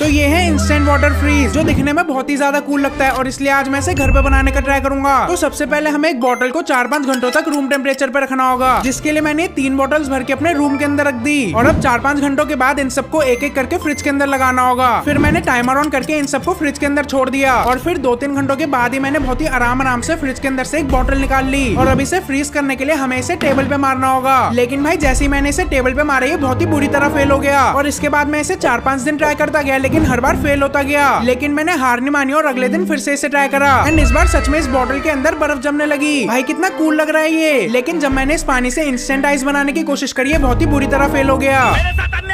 ये है instant water freeze, जो दिखने में बहुत ही ज्यादा कूल लगता है और इसलिए आज मैं इसे घर पे बनाने का ट्राई करूंगा। तो सबसे पहले हमें एक बोतल को 4-5 घंटों तक रूम टेम्परेचर पे रखना होगा, जिसके लिए मैंने 3 बोतल्स भर के अपने रूम के अंदर रख दी। और अब 4-5 घंटों के बाद इन सबको एक एक करके फ्रिज के अंदर लगाना होगा। फिर मैंने टाइमर ऑन करके इन सबको फ्रिज के अंदर छोड़ दिया और फिर 2-3 घंटों के बाद ही मैंने बहुत ही आराम से फ्रिज के अंदर से एक बोतल निकाल ली। और अब इसे फ्रीज करने के लिए हमें इसे टेबल पे मारना होगा। लेकिन भाई जैसे ही मैंने इसे टेबल पे मारा, ये बहुत ही बुरी तरह फेल हो गया। और इसके बाद मैं इसे 4-5 दिन ट्राई करता गया, लेकिन हर बार फेल होता गया। लेकिन मैंने हार नहीं मानी और अगले दिन फिर से इसे ट्राई करा एंड इस बार सच में इस बोतल के अंदर बर्फ जमने लगी। भाई कितना कूल लग रहा है ये। लेकिन जब मैंने इस पानी से इंस्टेंट आइस बनाने की कोशिश करी, है बहुत ही बुरी तरह फेल हो गया।